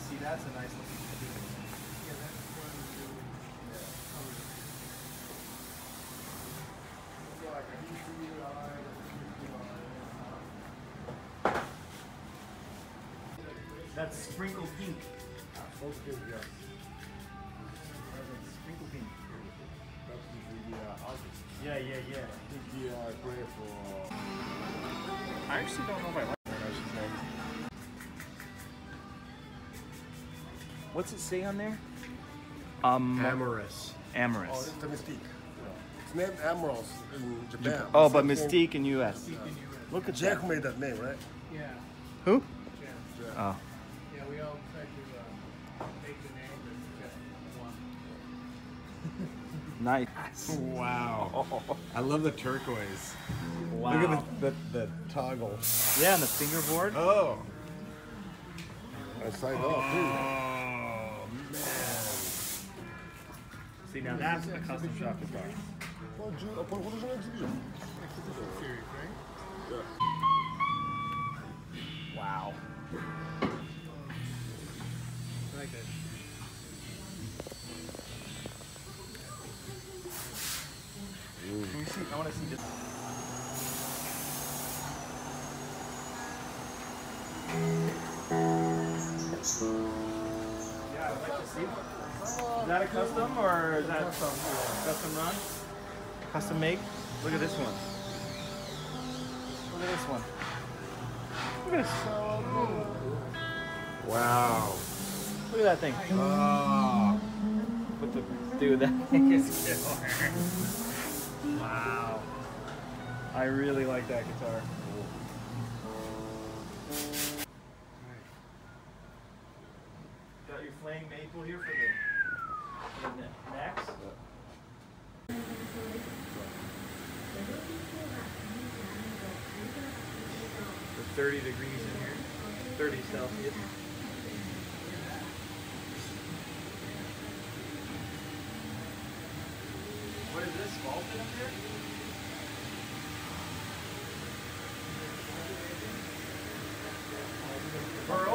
see, that's a nice looking tune. Yeah, that's one of the colors. That's sprinkle pink. Okay, yes. Sprinkle pink. That's the artist. Yeah. The gray for. I actually don't know if I like that, I should say. What's it say on there? Amorous. Amorous. Oh, it's the Mystique. It's named Amorous in Japan. Oh, but Mystique in US. Look at Jack that. made that name, right? Yeah, Who? Jen. Oh. Yeah, we all tried to make the name, but one. Nice. Wow. I love the turquoise. Wow. Look at the toggle. Yeah, and the fingerboard. Oh. I signed off, too. Oh, man. See, now that's a custom shop guitar. Series, right? Wow. I like that. Can you see? I want to see this. Yeah, I'd like to see. Is that a custom or is that custom run? Custom make? Look at this one. Look at this one. Look at this. Wow. Look at that thing. Oh. What the dude, that thing is killer. Wow. I really like that guitar. Got your flame maple here for the necks. For 30 degrees in here. 30 Celsius. What is this, vaulted up here? Pearl?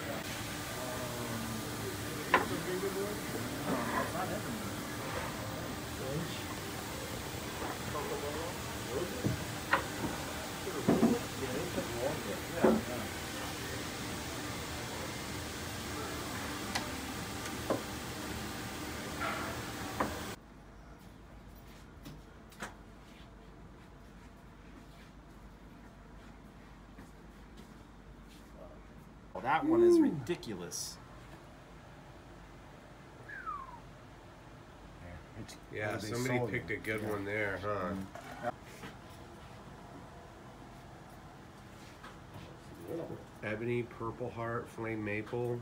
Well, that one is ridiculous. Yeah, somebody picked a good one there, huh? Ebony, Purple Heart, Flame Maple.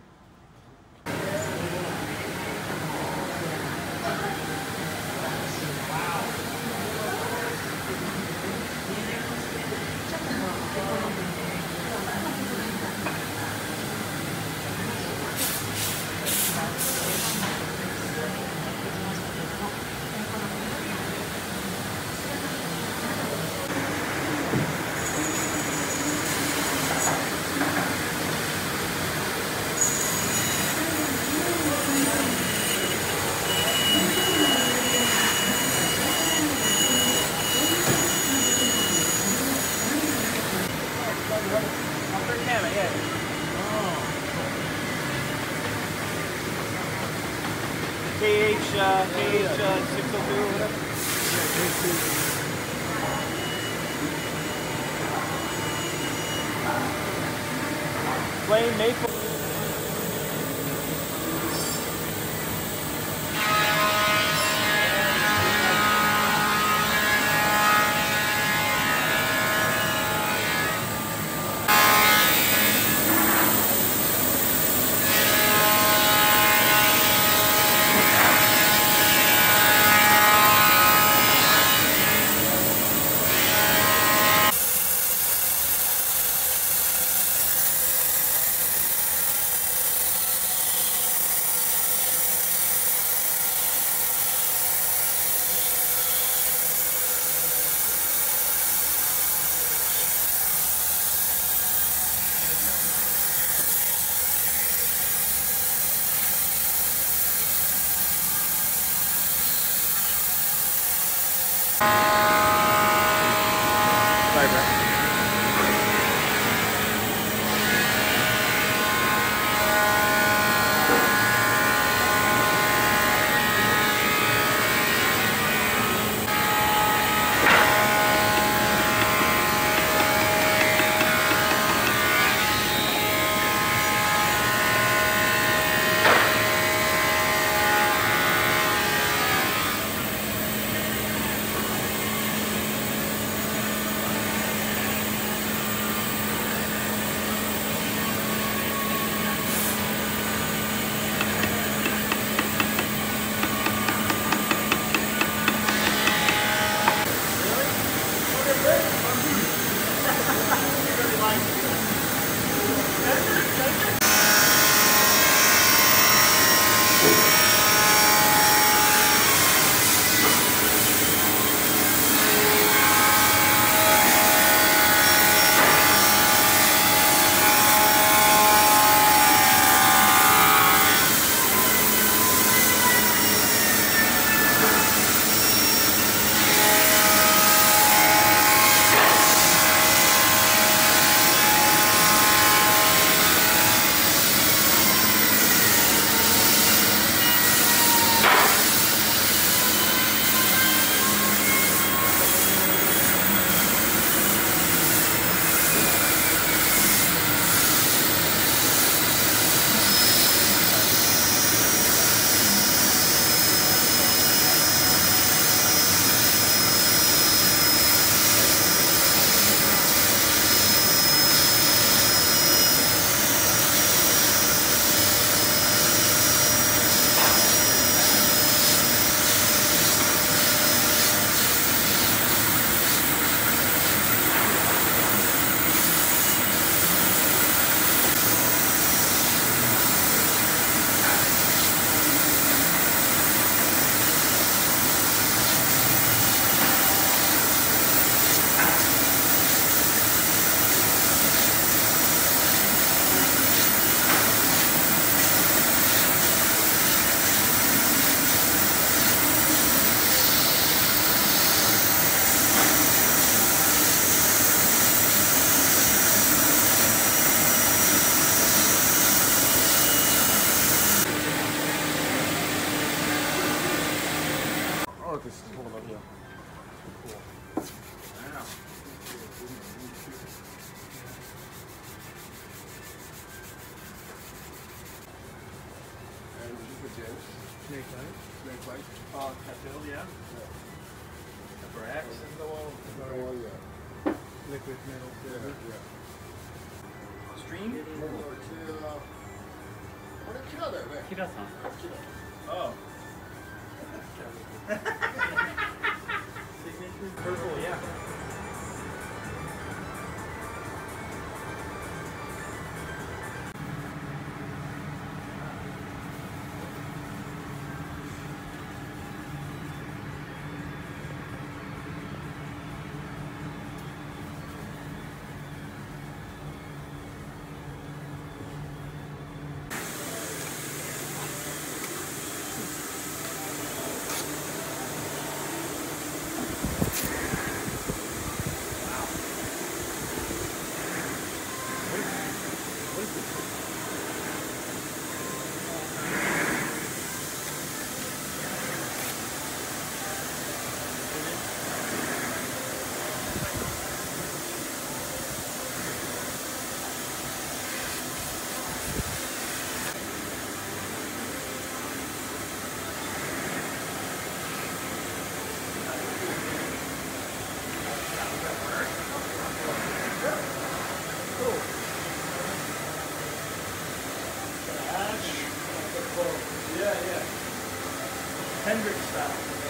KH 602 or whatever. Flame maple. Snake light. Snake light. Capital, yeah. Brax. This is the one, yeah. Liquid metal Yeah, silver. yeah. Stream? Kira-san. Oh. Signature purple, yeah. Yeah, yeah. Hendrix style.